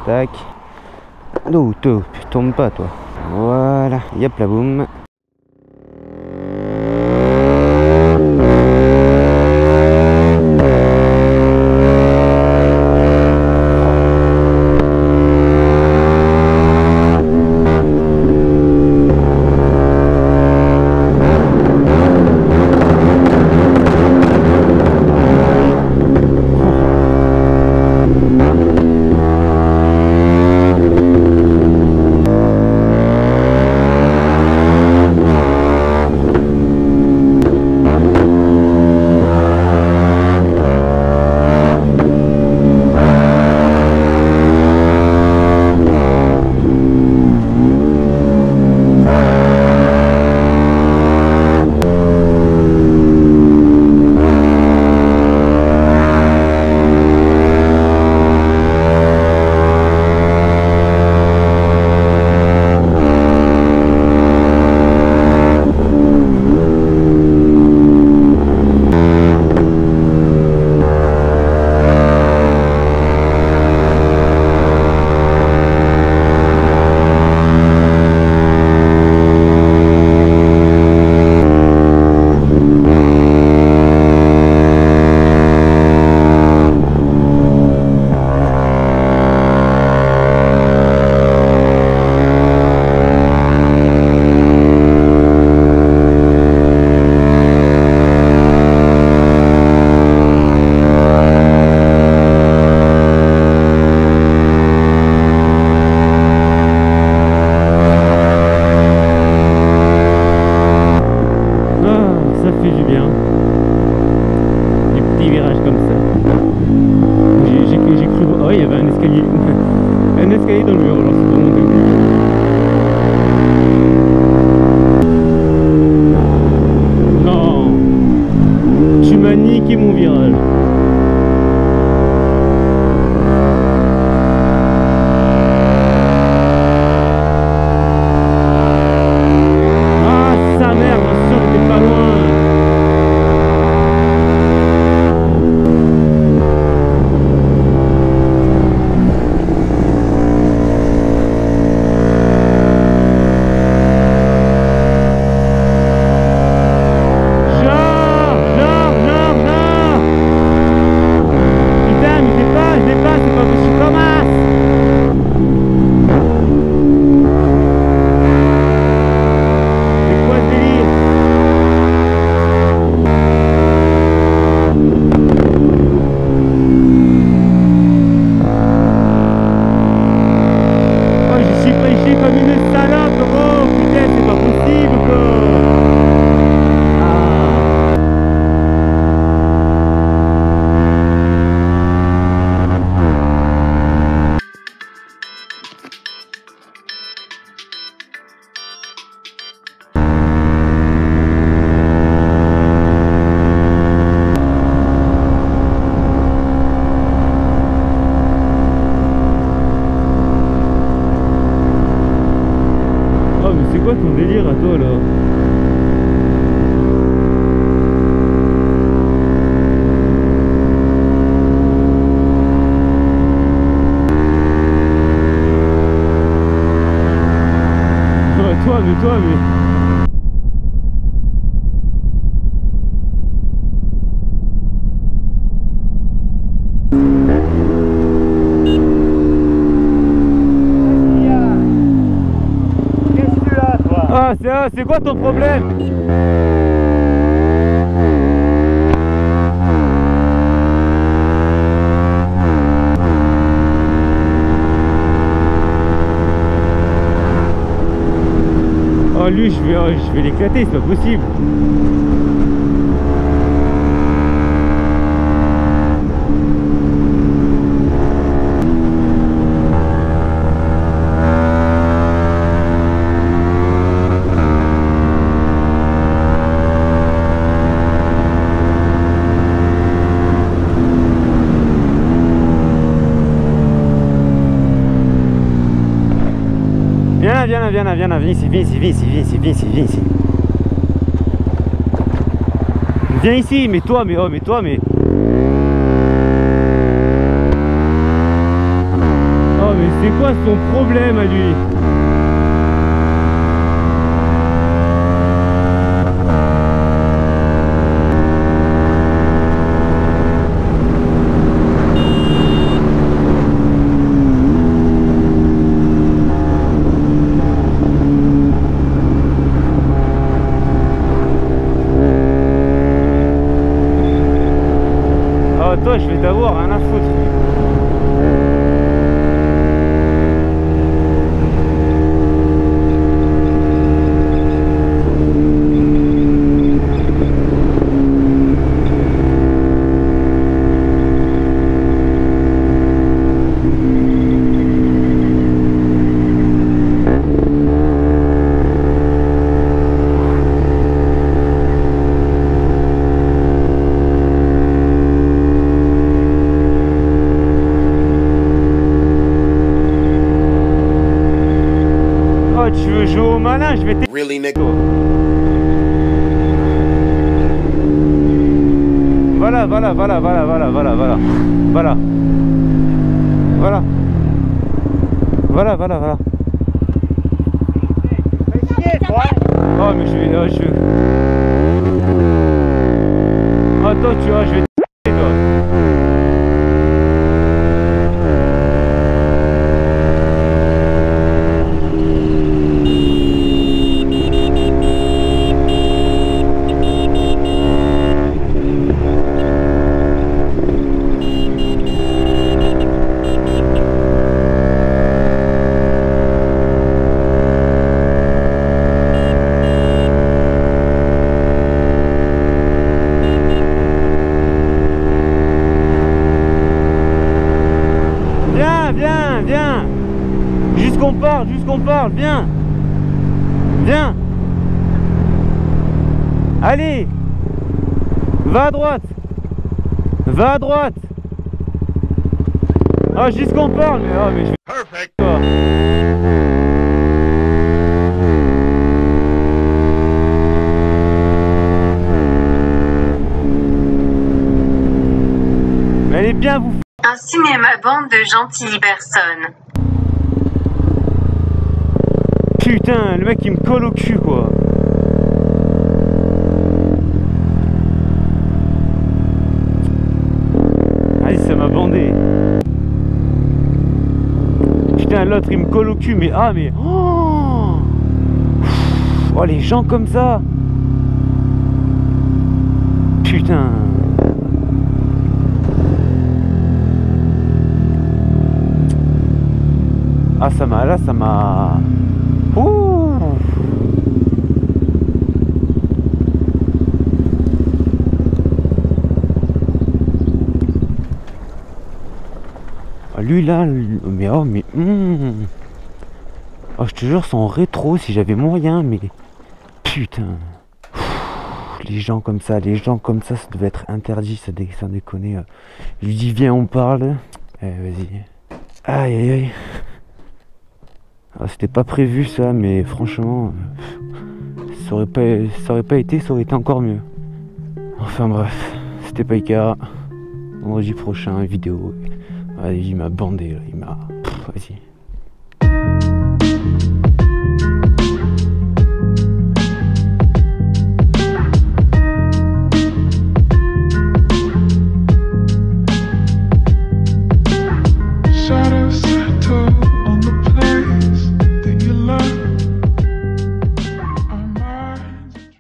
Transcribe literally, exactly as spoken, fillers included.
Tac. Non, tu tombes pas toi. Voilà, yep la boum. Un escalier dans le mur, alors c'est pour monter. Non, tu m'as niqué mon virage. Ah sa mère, bien sûr, t'es pas loin. C'est quoi ton délire à toi là? Ouais, toi mais toi mais... Ah, c'est ah, c'est quoi ton problème? Oh lui je vais, oh, je vais l'éclater, c'est pas possible. Viens là, viens là, viens là, viens là, viens ici, viens ici, viens ici, viens ici, viens ici, viens ici. Viens ici, mais toi, mais oh, mais toi, mais... Oh, mais C'est quoi son problème à lui? Oh toi je vais t'avoir rien à foutre. Tu veux jouer au malin, je vais t'aider. Really, nigga? Voilà, voilà, voilà, voilà, voilà, voilà, voilà. Voilà. Voilà. Voilà, voilà, voilà. Oh, mais je vais. Oh, je vais. Oh, toi, tu vois, je vais t'aider, toi. Viens, viens. Juste qu'on parle, juste qu'on parle, viens. Viens. Allez. Va à droite. Va à droite. Ah, juste qu'on parle, mais ah, mais je vais... Perfect. Mais allez bien vous. Un cinéma bande de gentilles personnes. Putain, le mec il me colle au cul quoi. Allez, ça m'a bandé. Putain, l'autre il me colle au cul, mais ah mais oh, oh les gens comme ça. Putain. Ah ça m'a, là ça m'a... Ouh. Ah, lui là, lui... mais oh mais... Mmh. Oh je te jure son rétro si j'avais moyen, mais... Putain. Ouh, les gens comme ça, les gens comme ça, ça devait être interdit, ça, dé... ça déconner. Je lui dis viens on parle. Eh vas-y. Aïe aïe aïe. Ah, c'était pas prévu ça, mais franchement, ça aurait pas, ça aurait pas été, ça aurait été encore mieux. Enfin bref, c'était Paika. Vendredi prochain, vidéo. Ah, il m'a bandé là, il m'a... Vas-y.